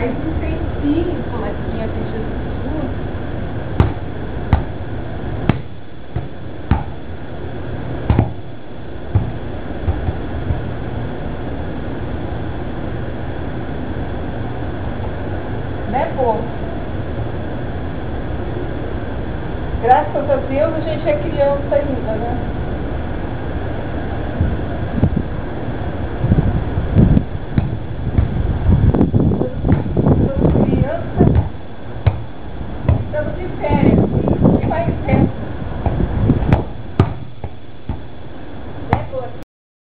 mais utensílios, colequinha de Jesus. Né, povo? Graças a Deus a gente é criança ainda, né?